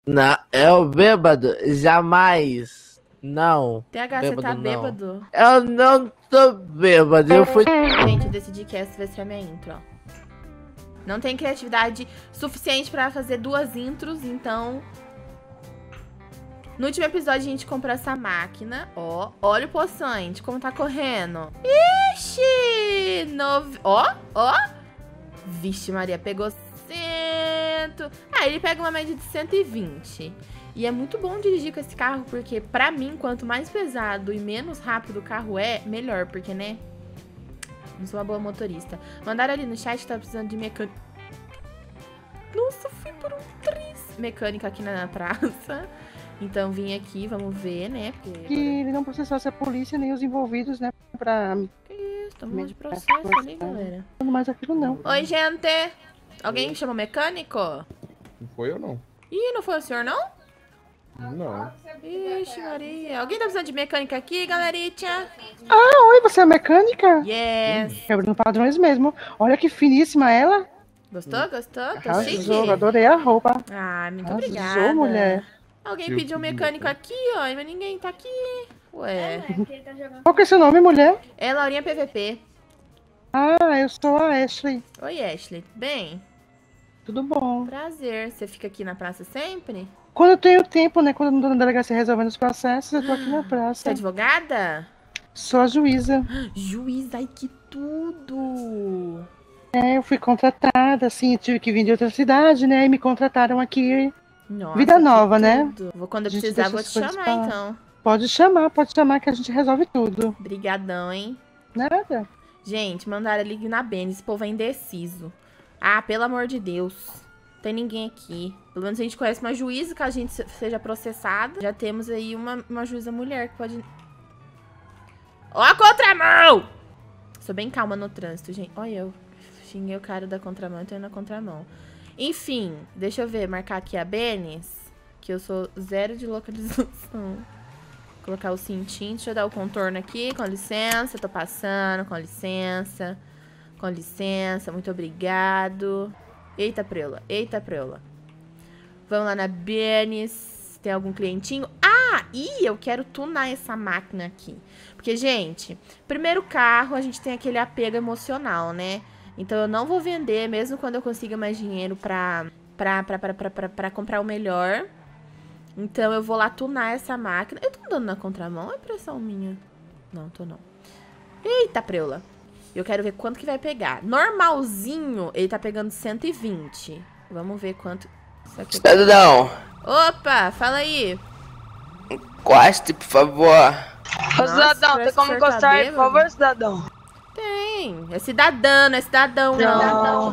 Não, é o bêbado, jamais. Não. TH, você tá bêbado? Eu não tô bêbado, eu fui... Gente, eu decidi que essa vai ser a minha intro, ó. Não tem criatividade suficiente pra fazer 2 intros, então... No último episódio a gente comprou essa máquina, ó. Olha o poçante, como tá correndo. Ixi! Ó. Vixe Maria, pegou 100. Ah, ele pega uma média de 120. E é muito bom dirigir com esse carro, porque pra mim, quanto mais pesado e menos rápido o carro é, melhor, porque, né? Não sou uma boa motorista. Mandaram ali no chat que tá precisando de mecânico. Nossa, fui por um triz. Mecânico aqui na praça. Então vim aqui, vamos ver, né? Porque... Que ele não processasse a polícia nem os envolvidos, né? Pra... Que isso, tá um monte de processo ali, galera. Não mais aquilo, não. Oi, gente! Alguém chama mecânico? Não foi eu, não. Ih, não foi o senhor, não? Não. Ixi, Maria. Alguém tá precisando de mecânica aqui, galeritinha? Ah, oi, você é mecânica? Yes! Quebrando padrões mesmo. Olha que finíssima ela. Gostou? Tô chique? Arrasou, adorei a roupa. Ah, muito Arrasou, obrigada. mulher. Alguém pediu um mecânico aqui, ó, mas ninguém tá aqui. Ué. Qual que é seu nome, mulher? É Laurinha PVP. Ah, eu sou a Ashley. Oi, Ashley. Bem? Tudo bom? Prazer. Você fica aqui na praça sempre? Quando eu tenho tempo, né? Quando eu não tô na delegacia resolvendo os processos, eu tô aqui na Você é praça. advogada? Sou a juíza. Juiz, ai que tudo! É, eu fui contratada, assim, tive que vir de outra cidade, né? E me contrataram aqui. Nossa, Vida que nova, né? tudo. Quando eu A gente precisar, deixa vou as te coisas chamar, pra lá. então. Pode chamar que a gente resolve tudo. Brigadão, hein? Nada. Gente, mandaram ali na Bene, esse povo é indeciso. Ah, pelo amor de Deus. Tem ninguém aqui. Pelo menos a gente conhece uma juíza, que a gente seja processada. Já temos aí uma juíza mulher que pode... Ó a contramão! Sou bem calma no trânsito, gente. Olha eu. Xinguei o cara da contramão e tô indo na contramão. Enfim, deixa eu ver, marcar aqui a Benes, que eu sou 0 de localização. Colocar o cintinho, deixa eu dar o contorno aqui, com licença, tô passando, com licença. Com licença, muito obrigado. Eita preula. Vamos lá na Benes, tem algum clientinho? Ah, e eu quero tunar essa máquina aqui. Porque, gente, primeiro carro, a gente tem aquele apego emocional, né? Então eu não vou vender, mesmo quando eu consiga mais dinheiro pra comprar o melhor. Então eu vou lá tunar essa máquina. Eu tô andando na contramão, é impressão minha? Não, tô não. Eita, preula. Eu quero ver quanto que vai pegar. Normalzinho, ele tá pegando 120. Vamos ver quanto... Cidadão, Opa, fala aí. encoste, por favor. Ô, cidadão, tem como encostar aí, por favor, cidadão? Tem. É cidadã, não é cidadão, não.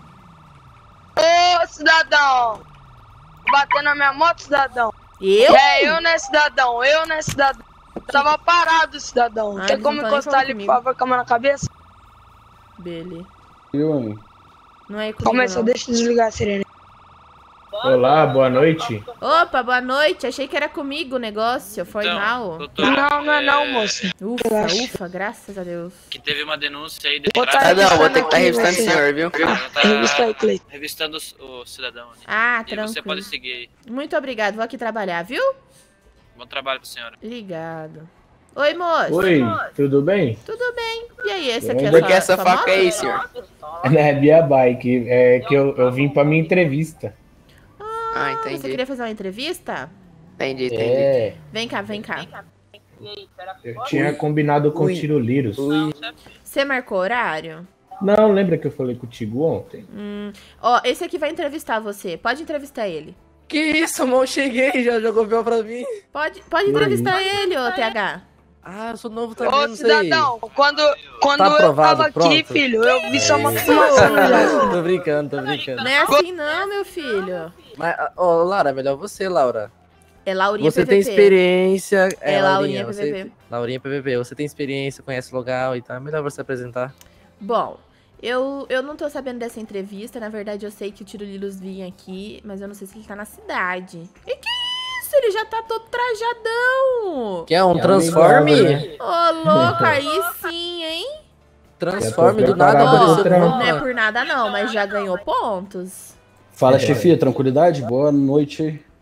Ô, cidadão! Batendo na minha moto, cidadão? Eu? É, eu, né, cidadão? Eu, né, cidadão? Eu tava parado, cidadão. Ah, Tem eles como não tão nem encostar ali, falando por favor, com a mão na cabeça? Beleza. Eu, hein? Não é comigo, Calma aí, só não. deixa eu desligar a sirene. Olá, boa noite. Opa, boa noite. Achei que era comigo o negócio. Foi Então, mal. doutor, Não é não, moço. Ufa, graças a Deus. que teve uma denúncia aí de Botar tráfico. aí. Cidadão, vou ter que estar Aqui, revistando o você. senhor, viu? Ela tá Revista aí, Cleiton. revistando o cidadão. Né? Ah, E você tranquilo. pode seguir aí. Muito obrigado. Vou aqui trabalhar, viu? Bom trabalho pra senhora. Ligado. Oi, moço. Oi, tudo bem? Tudo bem. E aí, esse aqui é Onde é sua, que é essa sua faca moto? aí, senhor? É Bia Bike, é que eu vim pra minha entrevista. Ah, Você entendi. queria fazer uma entrevista? Entendi. É, Vem cá, vem cá. eu tinha combinado com o Tiro Liros. Você marcou horário? Não, lembra que eu falei contigo ontem? Ó, esse aqui vai entrevistar você. Pode entrevistar ele. Que isso, mal cheguei, já jogou pior pra mim. Pode entrevistar ele, ô TH. Ah, eu sou novo também, Ô, não sei. cidadão, quando Tá eu aprovado, tava aqui, pronto. filho, eu vi sua moto fumaçando já. Tô brincando. Não é assim não, meu filho. Mas, ô, Laura, é melhor você, Laura. É Laurinha Você PVP. tem experiência. É Laurinha você... PVP. Laurinha PVP, você tem experiência, conhece o local e tal. É melhor você apresentar. Bom, eu não tô sabendo dessa entrevista. Na verdade, eu sei que o Tiro Lilos vinha aqui, mas eu não sei se ele tá na cidade. E que isso? Ele já tá todo trajadão. Quer um É transforme? amigável, né? Ô, louco, aí sim, hein? Transforme Já tô do nada, preparado apareceu pra com Não é uma... por nada não, mas já ganhou pontos. Fala, É. chefia, tranquilidade? Boa noite.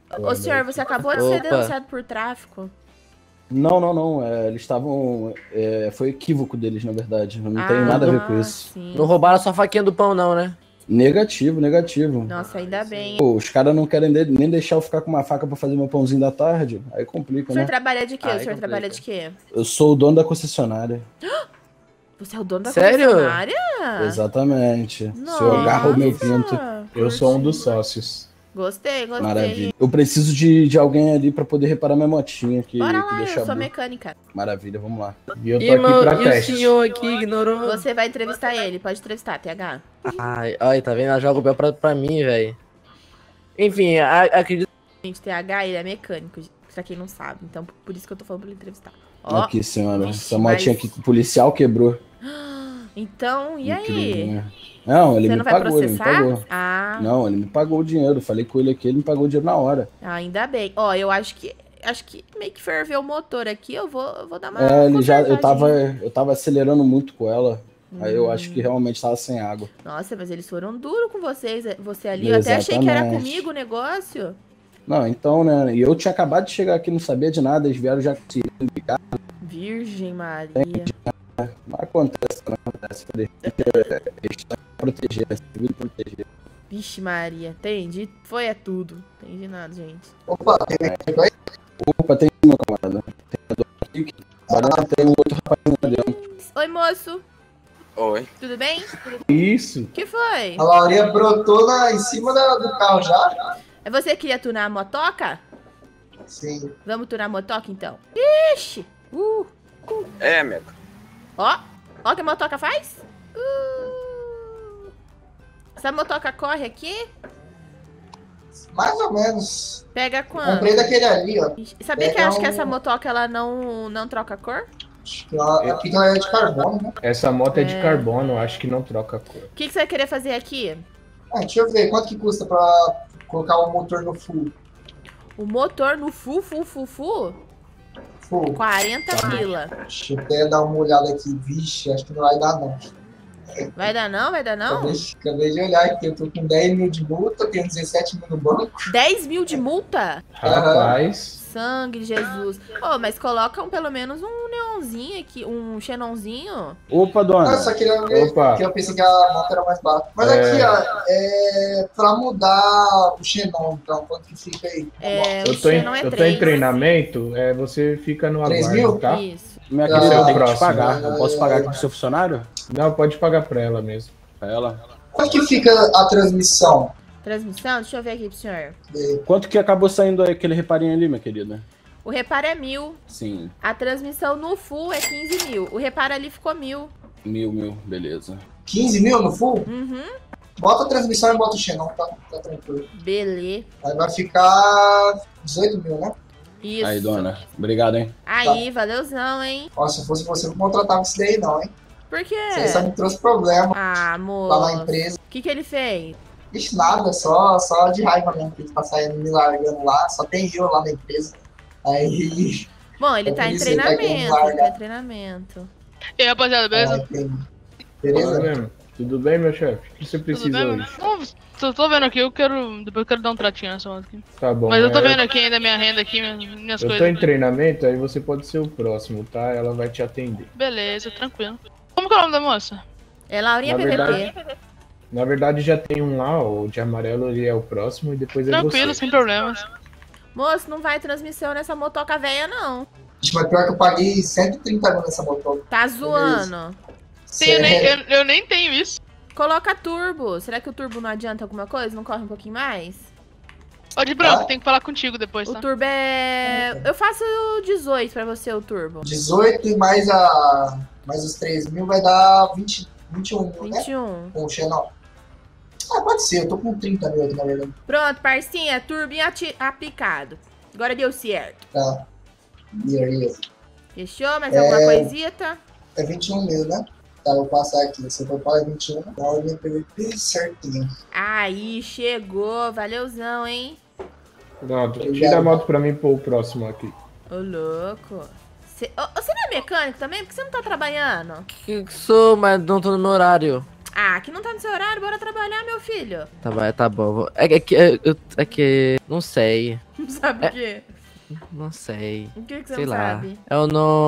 Ô, senhor, você acabou de ser Opa. denunciado por tráfico. Não. Eles estavam. Foi equívoco deles, na verdade. Eu não tenho nada a ver com isso. Sim. Não roubaram só a faquinha do pão, não, né? Negativo. Nossa, ainda bem. Pô, os caras não querem nem deixar eu ficar com uma faca pra fazer meu pãozinho da tarde. Aí complica, O senhor né? trabalha de quê? Ai, O senhor complica. trabalha de quê? Eu sou o dono da concessionária. Você é o dono da Sério? concessionária? Exatamente. Se eu Nossa. agarro o meu pinto. Eu sou um dos sócios. Gostei. Maravilha. Eu preciso de alguém ali pra poder reparar minha motinha aqui. Bora que lá, deixa eu sou boa. mecânica. Maravilha, vamos lá. E eu tô E, aqui pra e o teste. senhor aqui ignorou? Você vai entrevistar ele, pode entrevistar, TH. Ai, tá vendo? Ela joga o pé pra mim, velho. Enfim, acredito. Gente, TH, ele é mecânico, pra quem não sabe. Então, por isso que eu tô falando pra ele entrevistar. Ó, Aqui, senhora. Vixe, Essa motinha mas- aqui que o policial quebrou. então, e aí? Incrível, né? Não, ele Você me não vai pagou, ele me processar? pagou. Ah, Não, ele me pagou o dinheiro. Falei com ele aqui, ele me pagou o dinheiro na hora. ainda bem. Ó, eu acho que meio que ferveu o motor aqui, eu vou dar uma Eu tava acelerando muito com ela. Aí eu acho que realmente tava sem água. Nossa, mas eles foram duros com você ali. Eu até achei que era Exatamente. comigo o negócio. Não, então, né? E eu tinha acabado de chegar aqui, não sabia de nada. Eles vieram já com Virgem Maria. Não acontece, não acontece. Eles estão proteger, proteger. Vixe Maria. Entendi. Foi é tudo. Entendi nada, gente. Opa, tem uma camarada. Tem um outro rapaz lá dentro. Oi, moço. Oi. Tudo bem? Isso. O que foi? A Laurinha brotou em cima do carro já? É você que queria tunar a motoca? Sim. Vamos tunar a motoca, então? Ixi! É, amigo. Ó o que a motoca faz. Essa motoca corre aqui. Mais ou menos. Pega quanto? Comprei daquele ali, ó. Sabia que eu acho que essa motoca, ela não troca cor? Aqui ela é de carbono, né? Essa moto é de carbono, acho que não troca cor. O que você vai querer fazer aqui? Deixa eu ver, quanto que custa pra colocar o motor no full? O motor no full? Full. 40 pila. Deixa eu até dar uma olhada aqui. Vixe, acho que não vai dar, não. Vai dar não? Vai dar não? Acabei de olhar aqui, eu tô com 10 mil de multa, tenho 17 mil no banco. 10 mil de multa? Rapaz. Sangue de Jesus. Mas coloca pelo menos um neonzinho aqui, um xenonzinho. Opa, dona. Só queria ver, Opa. que eu pensei que a moto era mais barata. Mas aqui, ó, pra mudar o xenon, então, quanto que fica aí? O xenon é Eu tô 3. em treinamento, você fica no 3 aguardo, mil? tá? Isso. Minha Ah, querida, eu tenho que te próximo. pagar. Eu posso pagar aqui pro seu funcionário? Não, pode pagar pra ela mesmo. Pra ela. Quanto que fica a transmissão? Transmissão? Deixa eu ver aqui pro senhor. Quanto que acabou saindo aquele reparinho ali, minha querida? O reparo é 1.000. Sim, A transmissão no full é 15 mil. O reparo ali ficou 1.000. 1.000, beleza. 15 mil no full? Uhum. Bota a transmissão e bota o xenon, tá tranquilo. Beleza. Aí vai ficar 18 mil, né? Isso. Aí, dona. Obrigado, hein? Aí, valeuzão, hein? Ó, se fosse você, eu não contratava isso daí não, hein? Por quê? Isso aí só me trouxe problema Ah, lá na amor. empresa. O que ele fez? Ixi, nada, só de raiva mesmo, que ele tá saindo me largando lá, só tem eu lá na empresa. Aí. Bom, ele É tá por em isso que ele tá querendo treinamento. Ele tá largar. em treinamento. E aí, rapaziada, beleza? Entendi. Fala Beleza? mesmo. Tudo bem, meu chefe? O que você Tudo precisa bem? hoje? Não, tô vendo aqui, depois eu quero dar um tratinho nessa moto aqui. Tá bom. Mas eu tô vendo aqui ainda minha renda aqui, minhas Eu tô coisas. em treinamento, aí você pode ser o próximo, tá? Ela vai te atender. Beleza, tranquilo. Como que é o nome da moça? É Laurinha Na PVP. verdade- Na verdade já tem um lá, o de amarelo ele é o próximo e depois é Tranquilo, você. sem problemas. Moço, não vai transmissão nessa motoca velha, não. Ixi, mas pior que eu paguei 130 mil nessa motor. Tá zoando. Eu nem tenho isso. Coloca turbo. Será que o turbo não adianta alguma coisa? Não corre um pouquinho mais? Ó, de branco, tem que falar contigo depois, O tá? turbo é... Eu faço 18 pra você, o turbo. 18 e mais os 3 mil vai dar 21 mil, né? 21. Com o Xenon. Pode ser, eu tô com 30 mil aqui, na verdade. Pronto, parcinha. Turbinho aplicado. Agora deu certo. Tá. Beleza. Fechou? Mais alguma coisita? É 21 mil, né? Tá, eu vou passar aqui. Você for pagar 21, dá uma linha PVP certinho. Aí, chegou. Valeuzão, hein? Pronto, tira a moto pra mim pôr o próximo aqui. Ô, louco. Você não é mecânico também? Por que você não tá trabalhando? Que sou, mas não tô no meu horário. Ah, que não tá no seu horário, bora trabalhar, meu filho. Tá bom. É que... Não sei. Não sabe o quê? Não sei. O que você Sei não lá. sabe? Eu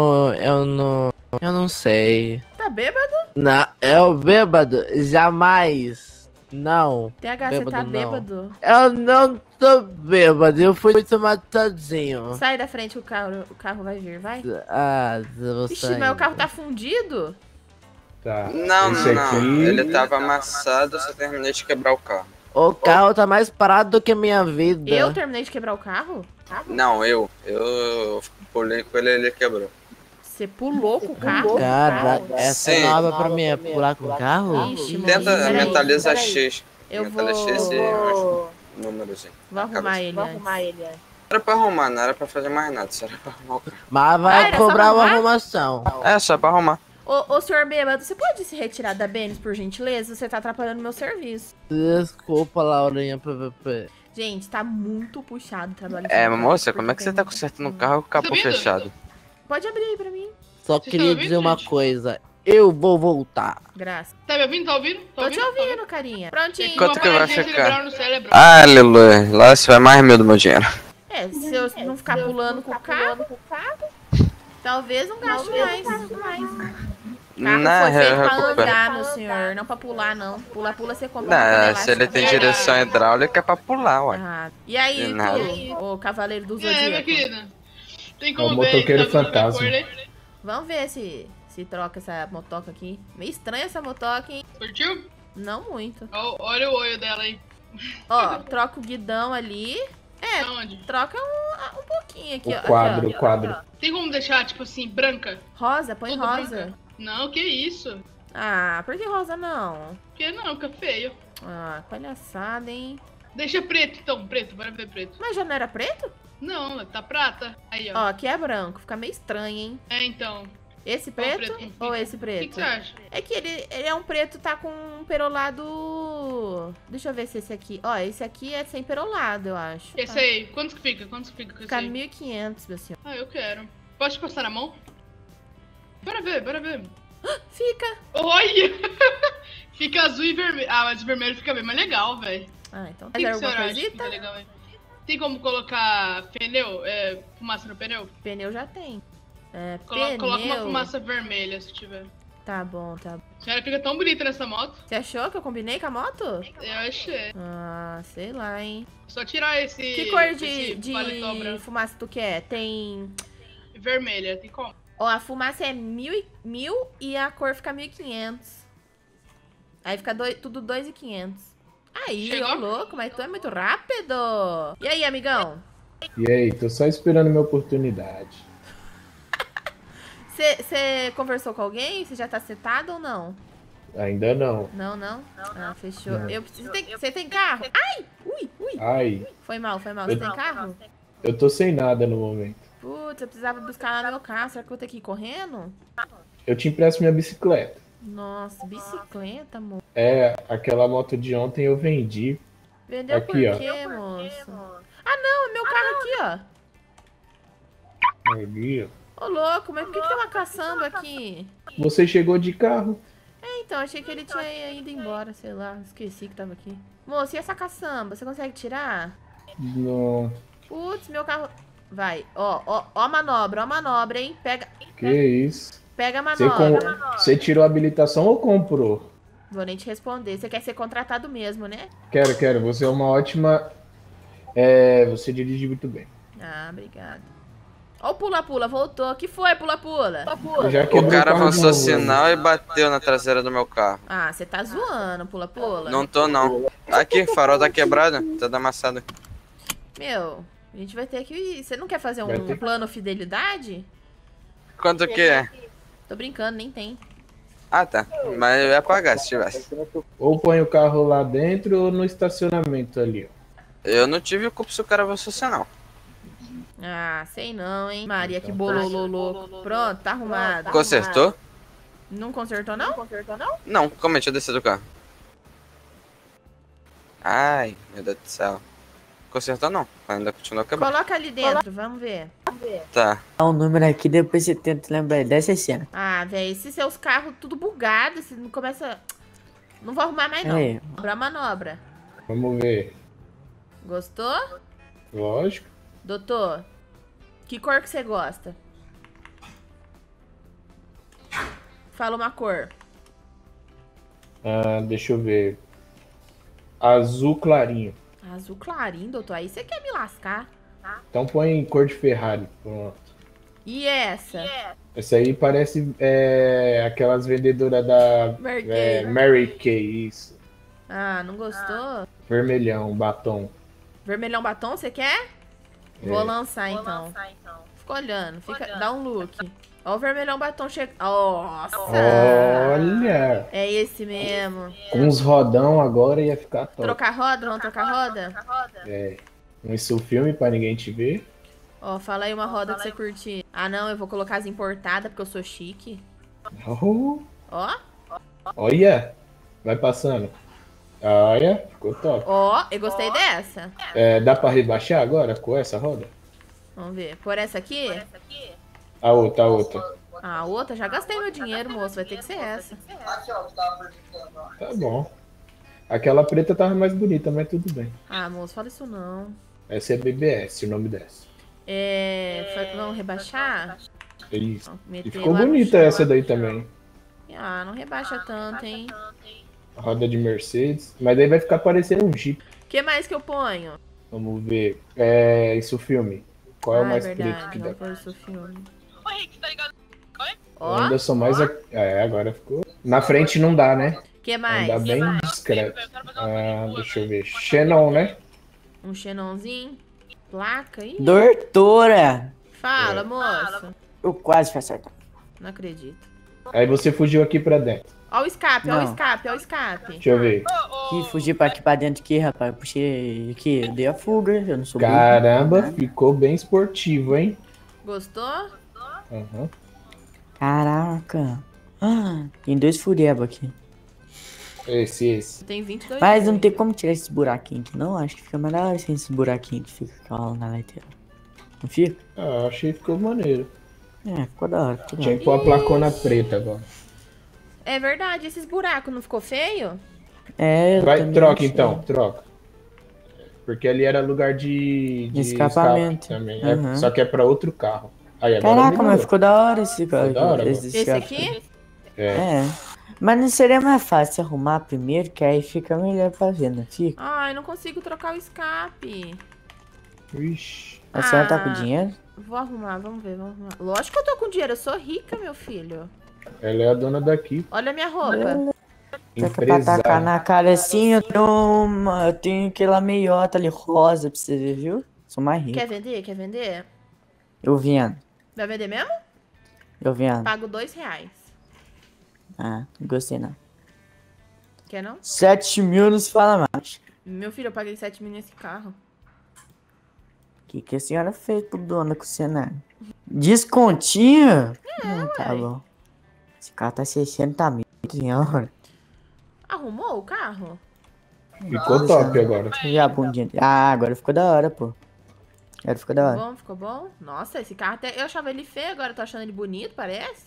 não sei. Tá bêbado? Não, eu bêbado? Jamais. Não. TH, você tá não. bêbado? Eu não tô bêbado, eu fui tomar todinho. Sai da frente, o carro vai vir, vai. Ah, eu Ixi, saí. mas o carro tá fundido? Tá. Não, esse não. aqui... Ele tava amassado, eu só terminei de quebrar o carro. O carro tá mais parado do que a minha vida. Eu terminei de quebrar o carro? Não, eu pulei com ele e ele quebrou. Você pulou com o carro? Cara, essa é Sim. nova pra mim, é pular com o carro? Ixi, mano, Tenta peraí, mentalizar peraí. X. Eu Mentaliza vou... X e númerozinho. Vou arrumar ele antes. Era pra arrumar, não era pra fazer mais nada, só era pra arrumar o carro. Mas vai era só cobrar uma arrumar? arrumação. É, só pra arrumar. Ô, senhor bêbado, você pode se retirar da Benes, por gentileza? Você tá atrapalhando meu serviço. Desculpa, Laurinha, PVP. Gente, tá muito puxado o trabalho. É, de moça, vocês, como é que porque você tá tem- consertando o carro com o capô Tá vendo? fechado? Pode abrir aí pra mim. Só Vocês queria estão ouvindo, dizer uma gente? coisa. Eu vou voltar. Graça. Tá me ouvindo? Tá ouvindo? Tô te ouvindo, carinha. Prontinho. Quanto que vai Paradinha ficar? cerebral no cérebro. Aleluia, lá você vai mais mil do meu dinheiro. É, se eu não ficar pulando com o carro, talvez não gaste mais. Carro Não, foi feito pra recupera. andar, meu senhor, não pra pular, não. Pula, você compra Não, uma se ele tem direção hidráulica é pra pular, ué. Ah, e aí, De nada. tu, ô cavaleiro do E aí, minha Zodíaco? querida? Tem É como o ver motoqueiro que tá tudo fantasma. na cor, né? Vamos ver se troca essa motoca aqui. Meio estranha essa motoca, hein? Curtiu? Não muito. Olha o olho dela aí. Ó, troca o guidão ali. É, Aonde? troca um pouquinho aqui, ó. O quadro, Aqui, o quadro. Tem como deixar, tipo assim, branca? ó. Rosa, põe Tudo rosa. branca? Não, que isso? Ah, por que rosa não? Porque não, fica feio. Ah, palhaçada, hein? Deixa preto então, preto, bora ver preto. Mas já não era preto? Não, tá prata. Aí, ó. Ó, aqui é branco, fica meio estranho, hein? É, então. Esse Qual preto, preto? ou esse O que preto? você acha? É que ele é um preto, tá com um perolado... Deixa eu ver se esse aqui... Ó, esse aqui é sem perolado, eu acho. Esse aí, quantos que fica? Quantos que fica com esse Fica aí? 1.500, meu senhor. Ah, eu quero. Posso te passar a mão? Bora ver, bora ver. Fica. Olha! Fica azul e vermelho. Ah, mas o vermelho fica bem mais legal, velho. Ah, então O tem que que alguma você acha que coisita? fica legal, velho? Tem como colocar pneu? Fumaça no pneu? Pneu já tem. É, Coloca uma pneu. fumaça vermelha, se tiver. Tá bom, tá bom. A senhora fica tão bonita nessa moto. Você achou que eu combinei com a moto? Eu achei. Ah, sei lá, hein. Só tirar esse. Que cor esse de paletó branco. fumaça tu quer? Tem... Vermelha, tem como? Ó, a fumaça é 1.000 e a cor fica 1.500. Aí fica tudo 2.500. Aí, Chegou? ô louco, mas tu é muito rápido. E aí, amigão? E aí, tô só esperando minha oportunidade. Você conversou com alguém? Você já tá setado ou não? Ainda não. Não? Ah, fechou. Não. Eu preciso... Você tem carro? Ai! Ui! Ai, Foi mal. Você Eu- tem carro? eu tô sem nada no momento. Putz, eu precisava buscar lá meu carro. Será que eu vou ter que ir correndo? Eu te empresto minha bicicleta. Nossa, bicicleta, amor. É, aquela moto de ontem eu vendi. Vendeu Aqui, por ó. quê, moço? Ah, não, é meu carro aqui, ó. Ali, ó. Ô, louco, mas por que tem uma caçamba aqui? Você chegou de carro? É, então, achei que ele tinha ido embora, sei lá. Esqueci que tava aqui. Moço, e essa caçamba? Você consegue tirar? Não. Putz, meu carro... Vai, ó a manobra, hein? Que isso? Pega a Você, manobra. Você tirou a habilitação ou comprou? Vou nem te responder. Você quer ser contratado mesmo, né? Quero. Você é uma ótima... você dirige muito bem. Ah, obrigado. Ó o pula-pula, voltou. Que foi, pula-pula? Eu já quebrei O cara carro de avançou novo, sinal e bateu na traseira do meu carro. Ah, você tá zoando, pula-pula? Não tô, não. Aqui, farol tá quebrado, tá amassado. Meu, a gente vai ter que... Você não quer fazer Vai um ter que- plano fidelidade? Quanto que é? Tô brincando, nem tem. Ah, tá. Mas eu ia pagar se tivesse. Ou põe o carro lá dentro ou no estacionamento ali, ó. Eu não tive culpa se o cara avançou sinal. Ah, sei não, hein? Maria, que Então, bololô louco. Pronto, tá arrumado. Consertou? Não consertou, não? Não, como é? Deixa eu descer do carro. Ai, meu Deus do céu. Consertou não, ainda continua quebrado. Coloca ali dentro, vamos ver. Tá. Dá um número aqui, depois você tenta lembrar dessa cena. Ah, velho, esses seus carros tudo bugado, você não começa... Não vou arrumar mais, não. É. Pra manobra. Vamos ver. Gostou? Lógico. Doutor, que cor que você gosta? Fala uma cor. Deixa eu ver. Azul clarinho. Azul clarinho, doutor. Aí você quer me lascar. Então põe em cor de Ferrari. Pronto. E essa? Essa aí parece aquelas vendedoras da Mary Kay. Mary Kay, isso. Ah, não gostou? Vermelhão, batom. Vermelhão batom, você quer? Vou lançar, então. Fica olhando. Dá um look. Ó o vermelhão batom chegando. Nossa! Olha! É esse mesmo. Com os rodão agora ia ficar top. Trocar roda? Vamos trocar roda? Esse é o filme pra ninguém te ver. Ó, fala aí uma roda que você curtir. Ah, não, eu vou colocar as importadas porque eu sou chique. Oh, Ó. olha! Vai passando. Olha, ficou top. Ó, eu gostei dessa. Dá pra rebaixar agora com essa roda? Vamos ver. Por essa aqui? A outra. Ah, a outra? Já gastei meu dinheiro, moço. Vai ter que ser essa. Tá bom. Aquela preta tava mais bonita, mas tudo bem. Ah, moço, fala isso não. Essa é BBS, o nome dessa. Vamos rebaixar? É isso. Meter E ficou lá no bonita chão. essa daí também. Ah, não rebaixa tanto, hein? Roda de Mercedes. Mas daí vai ficar parecendo um Jeep. O que mais que eu ponho? Vamos ver. Isso filme. Qual é o mais preto que dá? Vamos pôr isso filme. Ô, Rick, tá ligado? Oi? Ó. Ainda sou mais. Agora ficou. Na frente não dá, né? O que mais? Ainda bem discreto. Deixa eu ver. Xenon, né? Um xenonzinho. Placa aí. Doutora! Fala, moço. Eu quase fui acertar. Não acredito. Aí você fugiu aqui pra dentro. Ó o escape, ó o Não. escape, ó o escape. Deixa eu ver. Que fugir pra aqui pra dentro aqui, rapaz. Eu puxei aqui, eu dei a fuga, eu não sou burro. Caramba, ficou bem esportivo, hein? Gostou? Uhum. Caraca. Tem 2 fureba aqui. Esse. Tem 22. Mas não tem como tirar esse buraquinho aqui, não? Acho que fica melhor sem esse buraquinho que fica lá na leiteira. Não fica? Achei que ficou maneiro. Ficou da hora. Ficou da Tinha hora. que pôr a placona preta agora. É verdade, esses buracos não ficou feio? Eu Vai, também troca achei. então, troca. Porque ali era lugar de escapamento. escape também. Uhum. Só que é pra outro carro. Aí, agora Caraca, melhorou. mas ficou da hora esse carro. Ficou da hora, Esse aqui? Mas não seria mais fácil arrumar primeiro, que aí fica melhor pra ver, não fica? Ai, não consigo trocar o escape. Ixi. A senhora tá com dinheiro? Vou arrumar, vamos ver, vamos arrumar. Lógico que eu tô com dinheiro, eu sou rica, meu filho. Ela é a dona daqui. Olha a minha roupa. Pra tacar na cara assim, eu tenho aquela meiota ali rosa pra você ver, viu? Sou mais rico. Quer vender? Quer vender? Eu vendo. Vai vender mesmo? Eu vendo. Pago R$2. Não gostei não. Quer não? 7 mil não se fala mais. Meu filho, eu paguei 7 mil nesse carro. O que a senhora fez pro dono com o cenário? Descontinho? Tá bom. Esse carro tá 60 mil, senhora. Arrumou o carro? Ficou top agora. E a bundinha? Agora ficou da hora, pô. Agora ficou da hora. Ficou bom? Nossa, esse carro até... Eu achava ele feio, agora eu tô achando ele bonito, parece.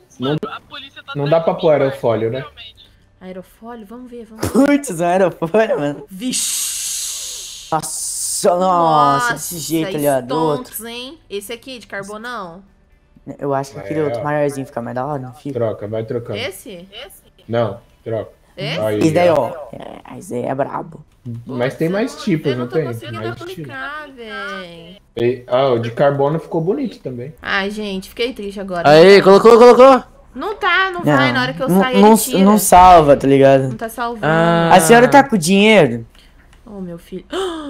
Não dá pra pôr aerofólio, né? Aerofólio? Vamos ver, vamos ver. Putz, não era fora, mano. Vixe! Nossa, esse jeito ali, ó, do outro. Stonks, hein? Esse aqui, de carboão. Eu acho que aquele outro maiorzinho fica mais da hora, não fica? Troca, vai trocando. Esse? Não, troca. Esse? Aí, Esse daí, ó. Esse aí é brabo. Mas tem mais tipos, Eu não não tô tem? conseguindo Mais tipos. aplicar, véi. O de carbono ficou bonito também. Ai, gente, fiquei triste agora. Aí, colocou? Não tá, não vai. Na hora que eu sair, não, ele tira. não salva, tá ligado? Não tá salvando. A senhora tá com dinheiro? Oh, meu filho.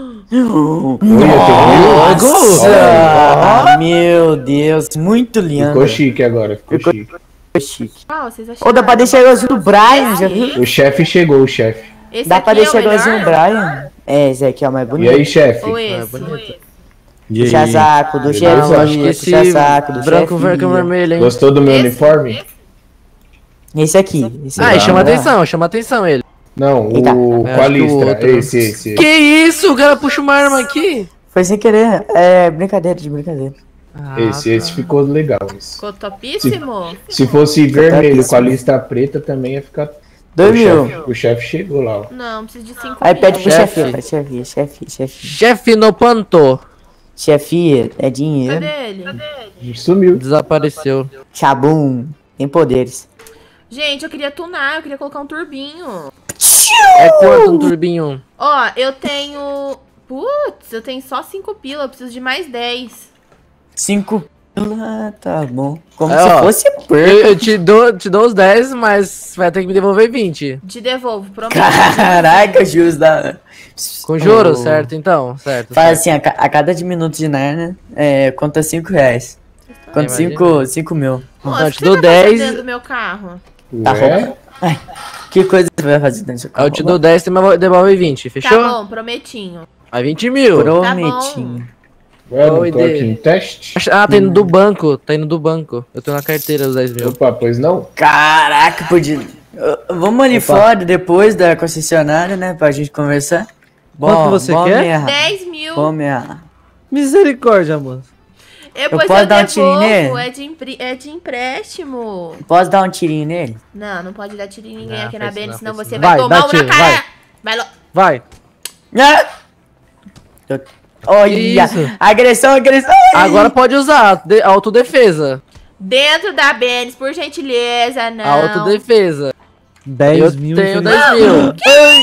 Nossa! Meu Deus, muito lindo. Ficou chique agora, ficou chique. Qual vocês acharam? Ô, dá pra deixar igualzinho do Brian, já viu? O chefe chegou, o chefe. Esse Dá pra aqui é deixar o igualzinho o melhor? Brian? Esse aqui é o mais E bonito. aí, chefe? Ou esse? Puxa saco do chefe. Não, acho que esse Puxa saco do branco, chefe. vermelho, hein? Gostou do meu uniforme? Esse aqui. Ah, chama atenção ele. Não, Eita. o Acho com a que o listra, outro. esse. Que isso? O cara puxa uma arma aqui? Foi sem querer. É brincadeira, de brincadeira. Esse ficou legal. Esse. Ficou topíssimo? Se fosse vermelho com a lista preta também ia ficar 2.000. O chefe chegou lá, ó. Não, preciso de 5 Aí pede pro Chefe. chefe. Chefe no panto. Chefe, é dinheiro. Cadê ele? Sumiu. Desapareceu. Chabum, tem poderes. Gente, eu queria tunar, eu queria colocar um turbinho. É quanto um turbinho? Ó, eu tenho... Putz, eu tenho só 5 pila, eu preciso de mais 10. 5 pila, tá bom. Como É, se ó, fosse Eu perco. te dou os 10, mas vai ter que me devolver 20. Te devolvo, prometo. Caraca, juros da... Com juros, Oh. certo? Então, certo. Faz assim, a cada de minutos de Narnia, conta 5 reais. Conta Imagina. 5 mil. Moço, Então, o eu que te dou você vai fazer 10. dentro do meu carro? Tá Ué? Ai, que coisa você vai fazer dentro do seu carro? Eu te dou 10 e me devolve 20, fechou? Tá bom, prometinho. Vai 20 mil. Prometinho. Ué, não Oi, tô Dê. aqui em teste? Ah, tá indo do banco. Tá indo do banco. Eu tenho na carteira os 10 mil. Opa, pois não? Caraca, podia... Vamos ali Opa. fora depois da concessionária, né? Pra gente conversar. Quanto você quer? 10 mil. Vamos errar. Misericórdia, moço. Depois posso eu dar um tirinho devolvo, nele? é de empréstimo. Posso dar um tirinho nele? Não, não pode dar tiro em ninguém Não, aqui na faz isso BN, não, senão faz você isso vai não. tomar Vai, uma dá na tiro, cara. Vai. Vai. Olha, Isso. agressão. Agora pode usar. Autodefesa. Dentro da BN, por gentileza, não. Autodefesa. 10 Eu mil. tenho infeliz- 10 mil.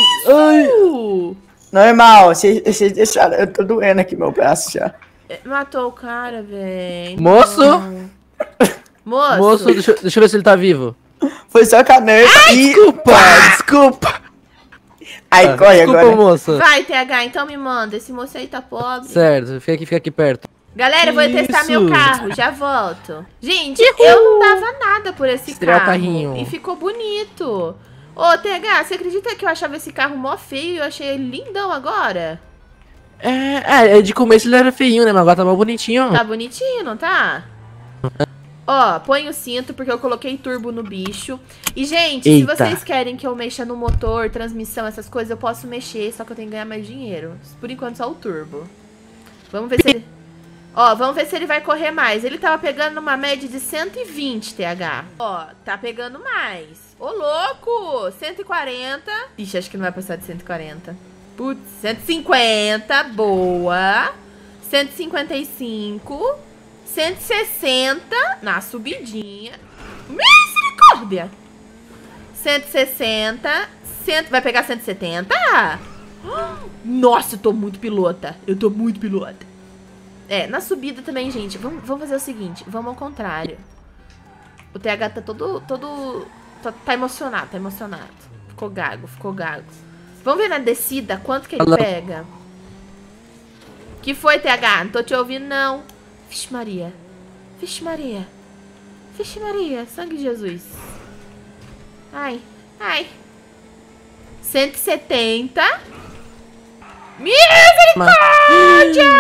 Normal, vocês deixaram. Eu tô doendo aqui meu braço já. Matou o cara, velho. Moço? Não. Moço. Moço, deixa eu ver se ele tá vivo. Foi só caneta. Desculpa. Aí, corre Desculpa, agora. moça. Vai, TH, então me manda. Esse moço aí tá pobre. Certo, fica aqui perto. Galera, eu vou testar Isso. meu carro, já volto. Gente, eu não dava nada por esse Estrear o carro. carrinho. E ficou bonito. Ô, TH, você acredita que eu achava esse carro mó feio e eu achei ele lindão agora? De começo ele era feinho, né? Mas agora tá mal bonitinho. Tá bonitinho, não tá? Ó, põe o cinto porque eu coloquei turbo no bicho. E, gente, Eita. se vocês querem que eu mexa no motor, transmissão, essas coisas, eu posso mexer, só que eu tenho que ganhar mais dinheiro. Por enquanto, só o turbo. Vamos ver se ele... Ó, vamos ver se ele vai correr mais. Ele tava pegando uma média de 120, TH. Ó, tá pegando mais. Ô, louco! 140. Ixi, acho que não vai passar de 140. Putz, 150, boa. 155. 160 na subidinha. Misericórdia. 160. Vai pegar 170? Nossa, eu tô muito pilota. Na subida também, gente. Vamos fazer o seguinte. Vamos ao contrário. O TH tá todo... Tá emocionado, Ficou gago. Vamos ver na descida quanto que ele pega. Que foi, TH? Não tô te ouvindo, não. Vixe Maria. Sangue de Jesus. Ai. 170. Misericórdia!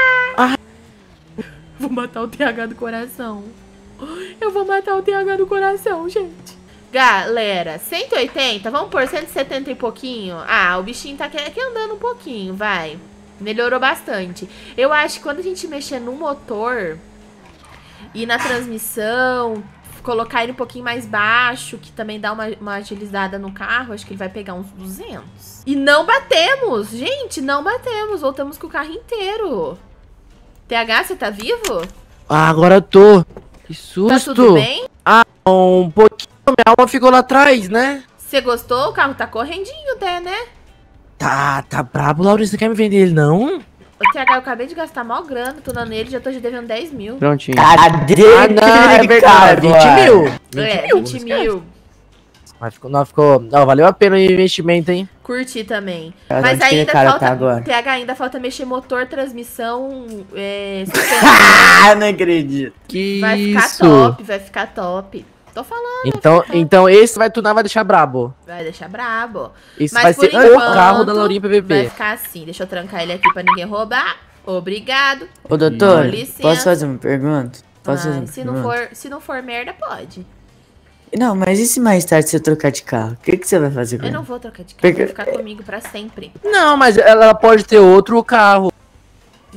Vou matar o TH do coração. Eu vou matar o TH do coração, gente. Galera, 180, vamos por 170 e pouquinho. Ah, o bichinho tá aqui andando um pouquinho, vai. Melhorou bastante. Eu acho que quando a gente mexer no motor e na transmissão, colocar ele um pouquinho mais baixo, que também dá uma agilizada no carro, acho que ele vai pegar uns 200. E não batemos, gente, não batemos. Voltamos com o carro inteiro. TH, você tá vivo? Ah, agora eu tô. Que susto. Tá tudo bem? Ah, um pouquinho. Minha alma ficou lá atrás, né? Você gostou? O carro tá correndinho até, né? Tá brabo, Laurence. Você quer me vender ele, não? O TH, eu acabei de gastar mó grana, tunando ele, já tô te devendo 10 mil. Prontinho. Não, é verdade. 20 mil. 20 mil. Mas ficou... Não, valeu a pena o investimento, hein? Curti também. Cara, Mas onde que ainda cara falta... tá agora? TH, ainda falta mexer motor, transmissão... Não acredito. Que vai isso? Vai ficar top. Tô falando. Então esse vai tunar, vai deixar brabo. Vai deixar brabo. Esse Mas vai por ser o enquanto, carro da Laurinha PVP. vai ficar assim. Deixa eu trancar ele aqui pra ninguém roubar. Obrigado. Ô, doutor, Com licença. posso fazer uma pergunta? Se não for merda, pode. Não, mas e se mais tarde você trocar de carro? O que você vai fazer com Eu ele? não vou trocar de carro, vai ficar comigo pra sempre. Não, mas ela pode ter outro carro.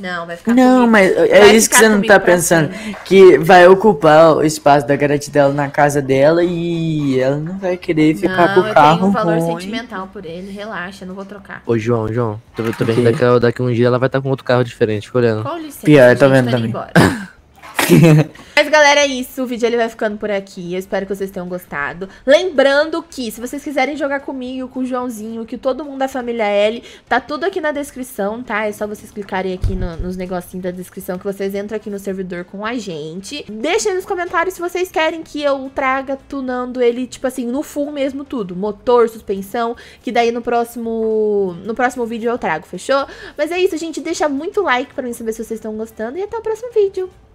Não, vai ficar Não, comigo. mas é Vai isso que ficar você não comigo tá pra pensando. sempre. Não, mas é Vai isso que ficar você não comigo tá pra pensando. sempre. Que vai ocupar o espaço da garante dela na casa dela e ela não vai querer ficar com Não, o eu carro tenho um valor ruim. sentimental por ele. Relaxa, eu não vou trocar. Ô, João, tô vendo quê? que daqui um dia ela vai estar com outro carro diferente, fica olhando. Com licença, Pior, tô gente, vendo indo também. embora. Mas galera, é isso, o vídeo ele vai ficando por aqui, eu espero que vocês tenham gostado. Lembrando que, se vocês quiserem jogar comigo, com o Joãozinho, que todo mundo da família L, tá tudo aqui na descrição, tá? É só vocês clicarem aqui nos negocinhos da descrição que vocês entram aqui no servidor com a gente. Deixem nos comentários se vocês querem que eu traga tunando ele, tipo assim, no full mesmo tudo. Motor, suspensão, que daí no próximo vídeo eu trago, fechou? Mas é isso, gente, deixa muito like pra mim saber se vocês estão gostando e até o próximo vídeo.